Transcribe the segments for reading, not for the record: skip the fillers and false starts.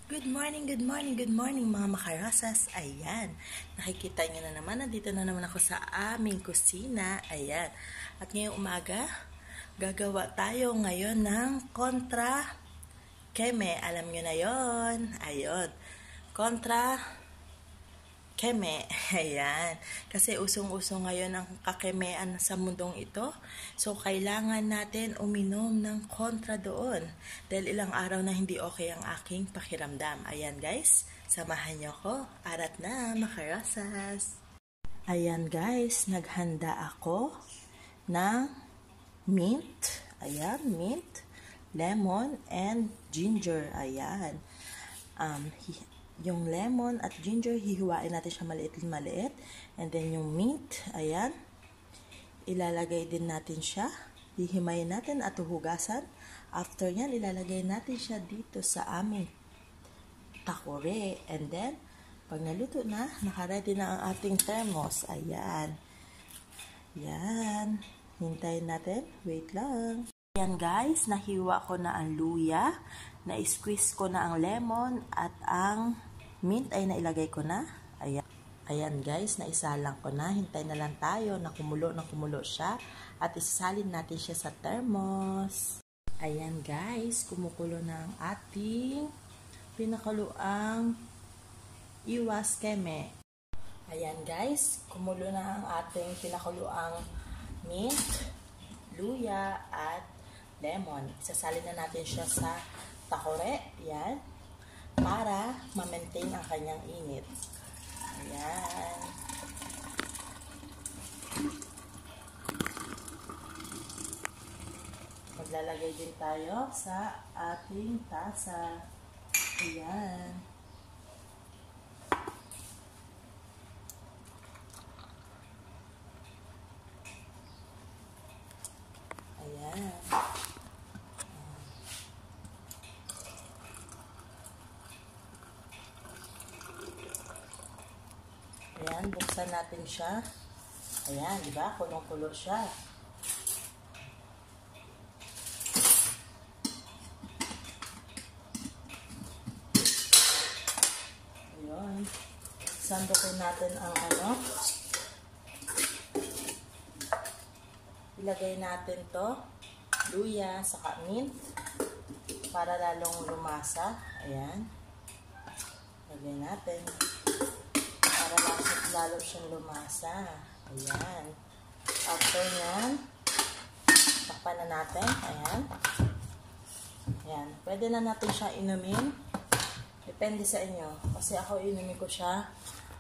Good morning, good morning, good morning mga makarasas. Ayan, nakikita nyo na naman, nandito na naman ako sa aming kusina. Ayan, at ngayong umaga, gagawa tayo ngayon ng kontra keme. Alam nyo na yon. Ayun, kontra keme. Ayan. Kasi usong-usong ngayon ang kakemean sa mundong ito. So, kailangan natin uminom ng kontra doon. Dahil ilang araw na hindi okay ang aking pakiramdam. Ayan guys, samahan nyo ko. Arat na, makarasas. Ayan guys, naghanda ako ng mint. Ayan, mint, lemon, and ginger. Ayan. Yung lemon at ginger, hihiwain natin siya maliit-maliit. And then yung mint, ayan, ilalagay din natin siya. Hihimayin natin at hugasan. After yan, ilalagay natin siya dito sa aming takore. And then, pag naluto na, nakaready na ang ating thermos. Ayan. Yan. Hintayin natin. Wait lang. Ayan guys, nahiwa ko na ang luya. Na-squeeze ko na ang lemon at ang mint ay nailagay ko na. Ayan. Ayan guys, naisalang ko na. Hintay na lang tayo na kumulo siya. At isasalin natin siya sa thermos. Ayan guys, kumukulo na ang ating pinakuluang iwas keme. Ayan guys, kumulo na ang ating pinakuluang mint, luya, at lemon. Isasalin na natin siya sa takore. Ayan. Para ma-maintain ang kanyang init. Ayan. Maglalagay din tayo sa ating tasa. Ayan. Ayan. Ayan, buksan natin siya. Ayan, di ba? Kulong-kulo siya. Ayan. Sandukin natin ang ilagay natin to, luya, saka mint, para lalong lumasa. Ayan. Lagay natin. Para lalo siyang lumasa. Ayan. After nyan, takpan na natin. Ayan. Ayan. Pwede na natin siya inumin. Depende sa inyo. Kasi ako inumin ko siya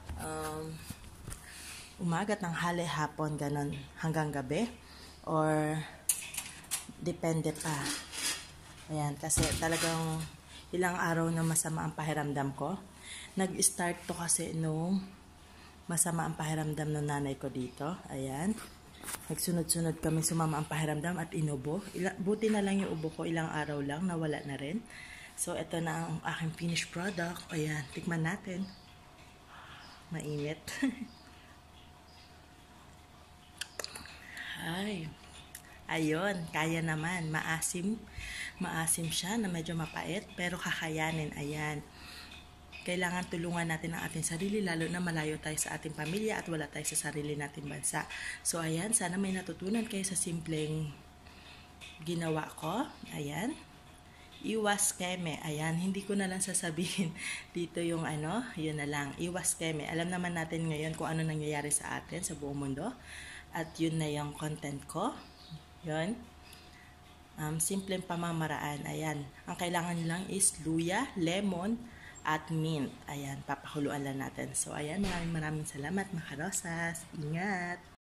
umaga, tanghali, hapon, ganun, hanggang gabi. Or depende pa. Ayan. Kasi talagang ilang araw na masama ang pakiramdam ko. Nag-start to kasi nung masama ang pakiramdam ng nanay ko dito. Ayan. Nagsunod-sunod kami, sumama ang pakiramdam at inubo. Buti na lang yung ubo ko, ilang araw lang, nawala na rin. So, ito na ang aking finished product. Ayan, tikman natin. Mainit. Ay. Ayun, kaya naman. Maasim. Maasim siya na medyo mapait, pero kakayanin. Ayan. Kailangan tulungan natin ang ating sarili, lalo na malayo tayo sa ating pamilya at wala tayo sa sarili nating bansa. So, ayan, sana may natutunan kayo sa simpleng ginawa ko. Ayan. Iwas keme. Ayan, hindi ko na lang sasabihin dito yung yun na lang. Iwas keme. Alam naman natin ngayon kung ano nangyayari sa atin, sa buong mundo. At yun na yung content ko. Yun. Simpleng pamamaraan. Ayan. Ang kailangan lang is luya, lemon, at mint. Ayan, papakuluan lang natin. So, ayan, maraming salamat, makarosas. Ingat!